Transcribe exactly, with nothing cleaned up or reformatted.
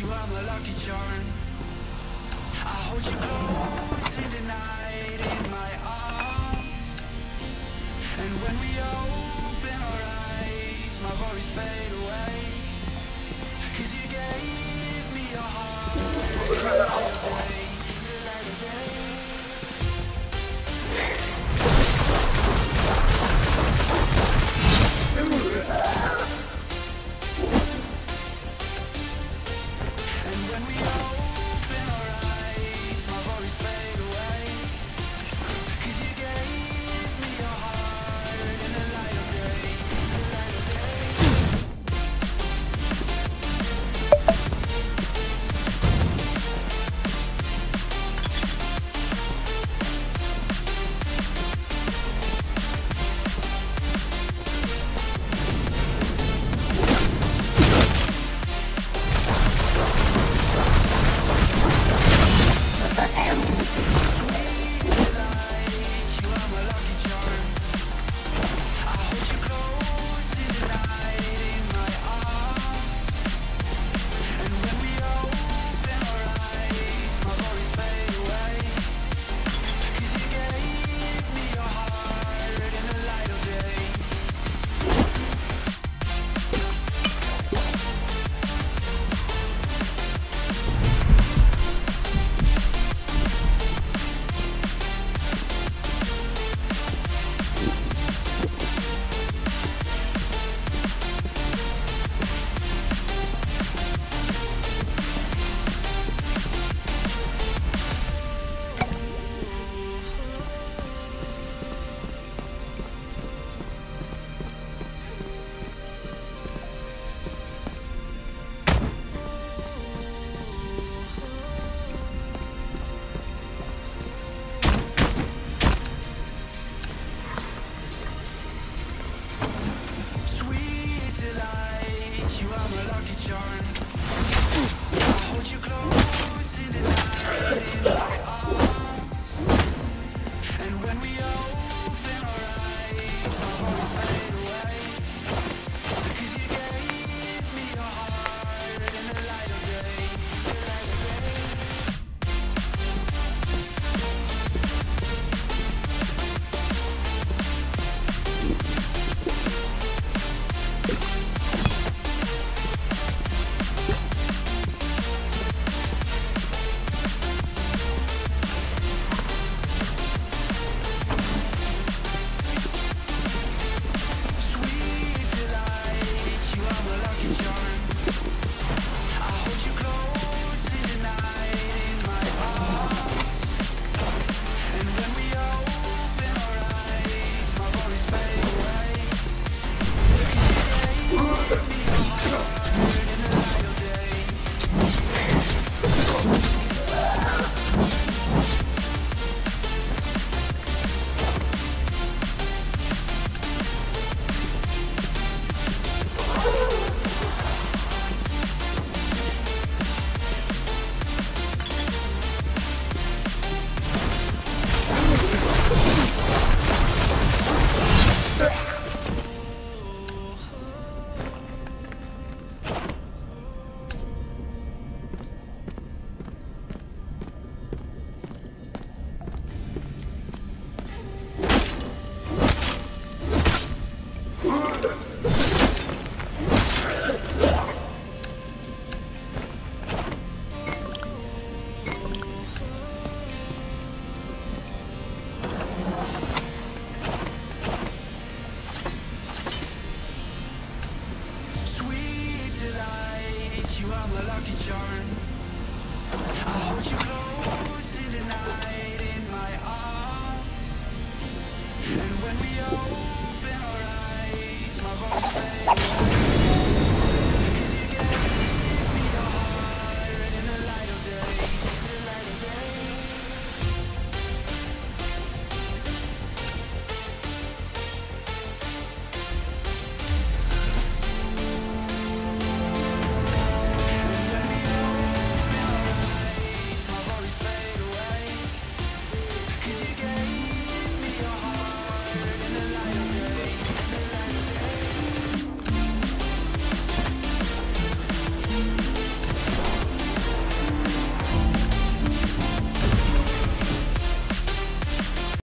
you are my lucky charm. I hold you close in the night in my arms. And when we open our eyes, my worries fade away. Cause you gave me your heart in the light of day, in the light of day. And when we open our eyes, my worries fade away. Cause you gave me your heart in the light of day, in the light of day. Sweet delight, you are my lucky charm. I hold you close in the night in my arms. And when we open our eyes, my worries fade away. Cause you gave me your heart in the light of day, the light of day. Sweet delight, you are my lucky charm. I hold you close in the night in my arms. And when we open our eyes, my worries fade away. Cause you gave me your heart in the light of day. Sweet delight, you are my lucky charm. I hold you close in the night in my arms. And when we open our eyes, my worries fade away.